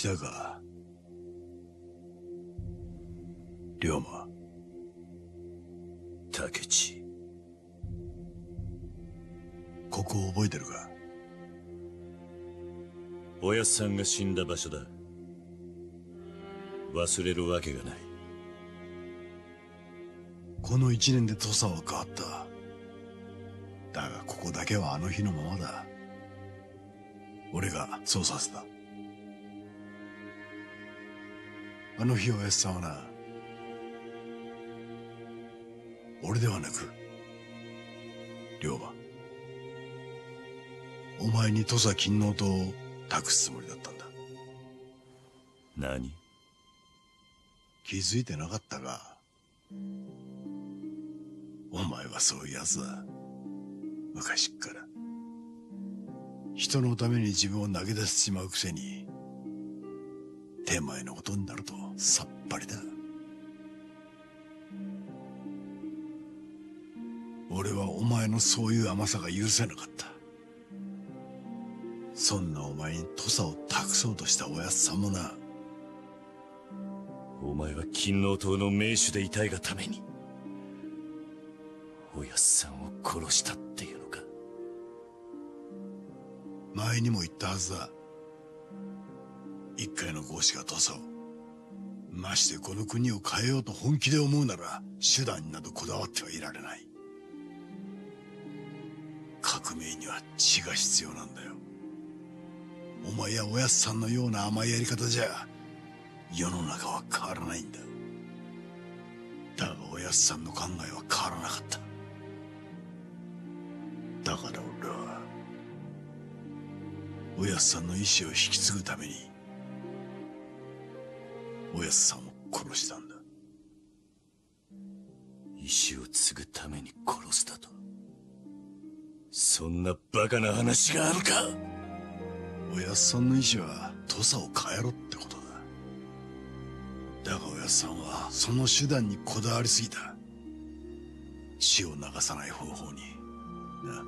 吉田か。龍馬。 竹地。 ここを覚えてるか。 おやっさんが死んだ場所だ。忘れるわけがない。 この一年で土佐は変わった。だがここだけはあの日のままだ。俺がそうさせた。あの日おやっさんはな、俺ではなく龍馬、お前に土佐勤王党を託すつもりだったんだ。 何？ 気づいてなかったか。お前はそういうやつだ。昔っから人のために自分を投げ出してしまうくせに、手前のことになるとさっぱりだ。俺はお前のそういう甘さが許せなかった。そんなお前に土佐を託そうとしたおやっさんもな。 お前は勤王党の名手でいたいがためにおやっさんを殺したっていうのか。 前にも言ったはずだ。一介の豪士が土佐を、ましてこの国を変えようと本気で思うなら手段になどこだわってはいられない。革命には知が必要なんだよ。お前やおやっさんのような甘いやり方じゃ世の中は変わらないんだ。だがおやっさんの考えは変わらなかった。だから俺はおやっさんの意志を引き継ぐためにおやっさんを殺したんだ。 意志を継ぐために殺したと。そんなバカな話があるか。 おやっさんの意志は土佐を変えろってことだ。だがおやっさんはその手段にこだわりすぎた。血を流さない方法にな。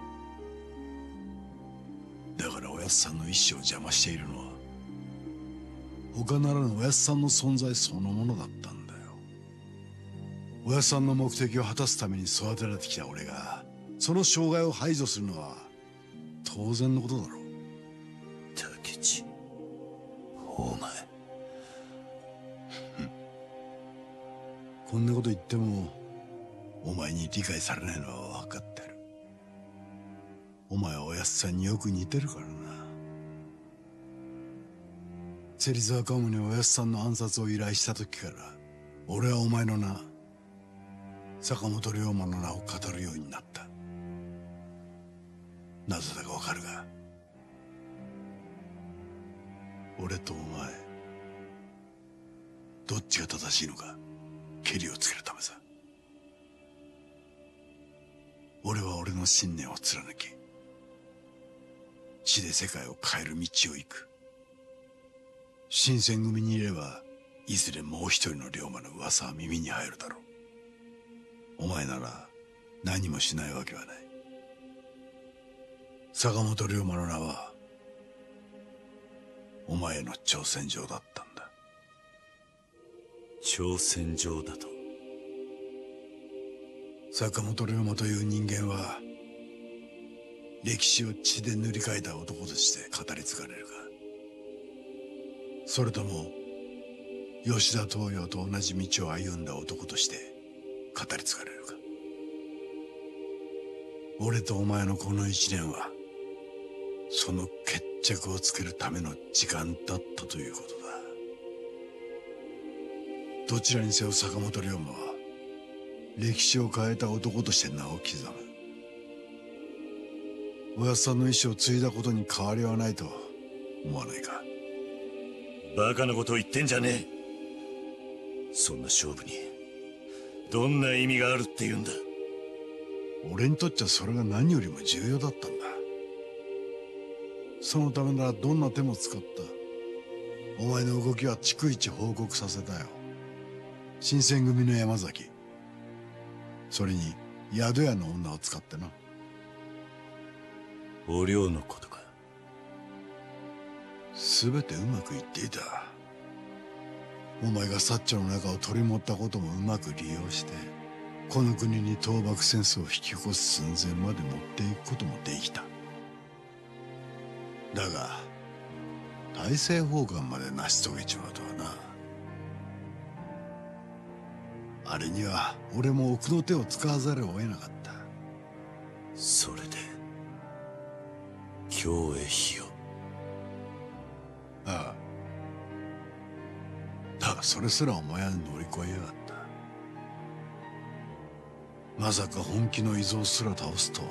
だからおやっさんの意志を邪魔しているのは他ならぬおやっさんの存在そのものだったんだよ。おやっさんの目的を果たすために育てられてきた俺がその障害を排除するのは当然のことだろう。 竹地、お前こんなこと言ってもお前に理解されないのは分かってる。お前はおやっさんによく似てるからな。芹沢カモにおやっさんの暗殺を依頼した時から俺はお前の名、坂本龍馬の名を語るようになった。なぜだか分かるか。俺とお前どっちが正しいのかケリをつけるためさ。俺は俺の信念を貫き血で世界を変える道を行く。新選組にいればいずれもう一人の龍馬の噂は耳に入るだろう。お前なら何もしないわけはない。坂本龍馬の名はお前への挑戦状だったんだ。 挑戦状だと。 坂本龍馬という人間は歴史を血で塗り替えた男として語り継がれるか、それとも吉田東洋と同じ道を歩んだ男として語り継がれるか。俺とお前のこの一年はその決着をつけるための時間だったということだ。どちらにせよ坂本龍馬は歴史を変えた男として名を刻む。おやっさんの意志を継いだことに変わりはないと思わないか。 バカなことを言ってんじゃねえ。そんな勝負にどんな意味があるって言うんだ。 俺にとっちゃそれが何よりも重要だったんだ。そのためならどんな手も使った。お前の動きは逐一報告させたよ。新選組の山崎、それに宿屋の女を使ってな。 お涼のことか。 全てうまくいっていた。お前が薩長の中を取り持ったこともうまく利用してこの国に倒幕戦争を引き起こす寸前まで持っていくこともできた。だが大政奉還まで成し遂げちまうとはな。あれには俺も奥の手を使わざるを得なかった。 それで京へ火を。 ああ、だがそれすらお前は乗り越えやがった。まさか本気の遺蔵すら倒すとは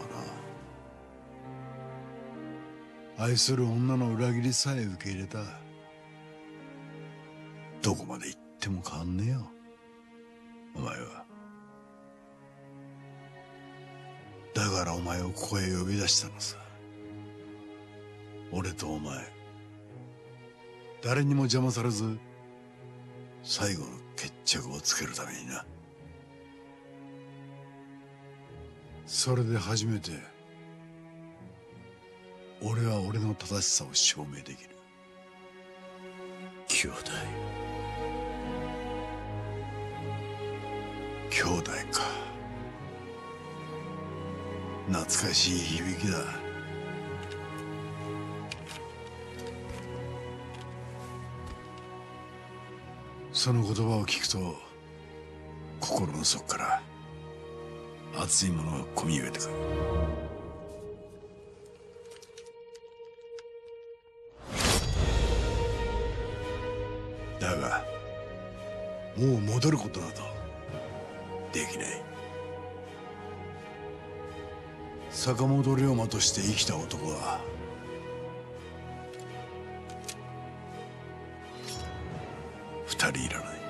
な。愛する女の裏切りさえ受け入れた。どこまで行っても変わんねえよお前は。だからお前をここへ呼び出したのさ。俺とお前誰にも邪魔されず最後の決着をつけるためにな。それで初めて俺は俺の正しさを証明できる。 兄弟。 兄弟か。懐かしい響きだ。その言葉を聞くと心の底から熱いものがこみ上げてくる。だがもう戻ることなどできない。坂本龍馬として生きた男は2人いらない。